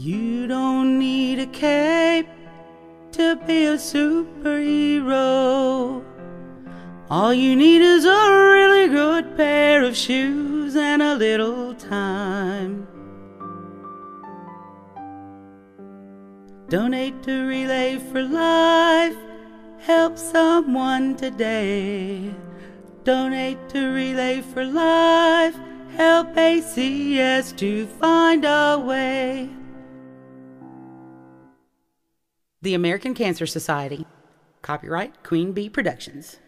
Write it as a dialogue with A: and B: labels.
A: You don't need a cape to be a superhero. All you need is a really good pair of shoes and a little time. Donate to Relay for Life. Help someone today. Donate to Relay for Life. Help ACS to find a way. The American Cancer Society. Copyright Queen Bee Productions.